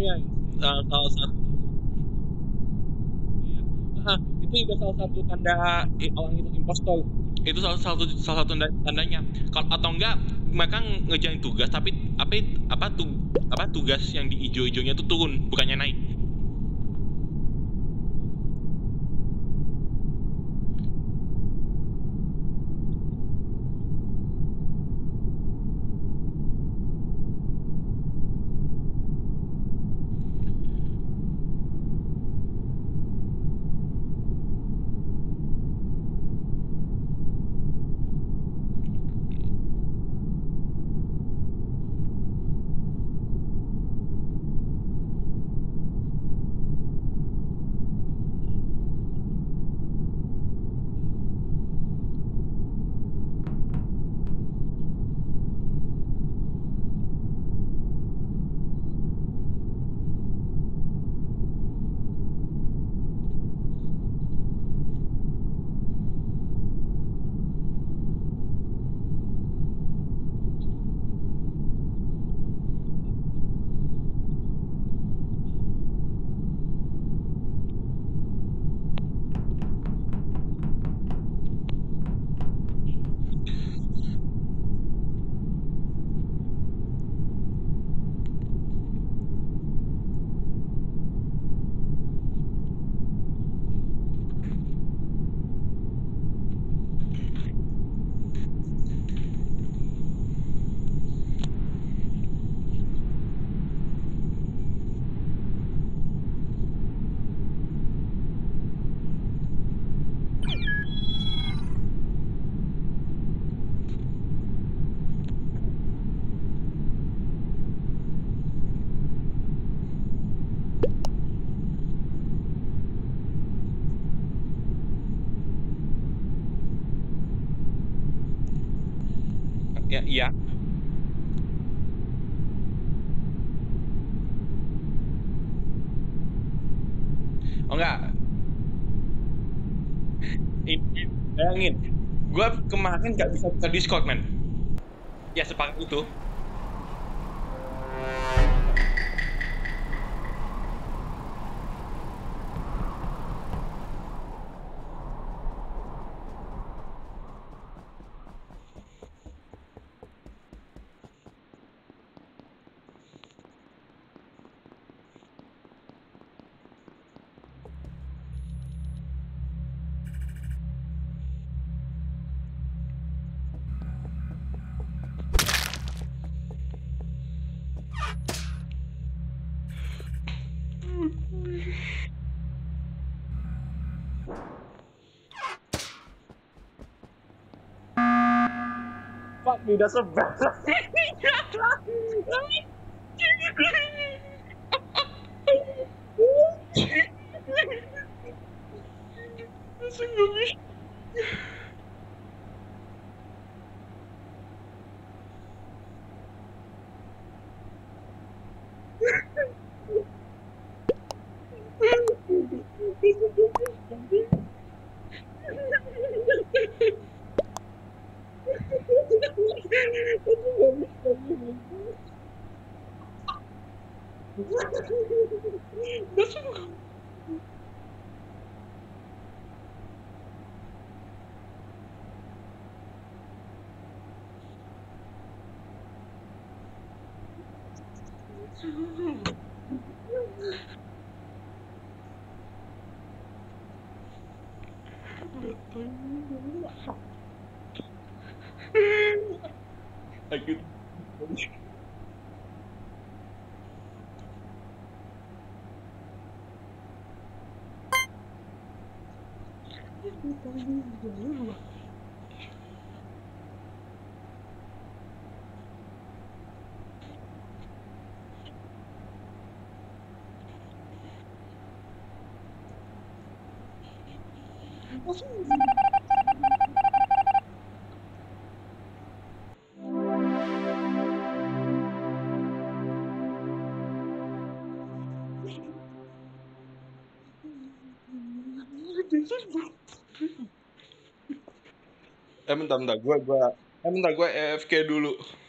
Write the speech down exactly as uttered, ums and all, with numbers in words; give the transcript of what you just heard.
ya uh, salah satu uh, itu juga salah satu tanda eh, orang itu impostor. Itu salah satu salah satu tanda- tandanya. Kalau atau enggak mereka ngejalan tugas tapi apa apa tu, apa tugas yang di ijo-ijonya itu turun bukannya naik. Ya iya. Oh enggak, ini bayangin. Gue kemarin nggak bisa buka Discord, man. Ya sepakat itu. Fuck me, that's a bad. Sungguh. That's Aku Eh bentar bentar gue gue eh bentar gue A F K dulu.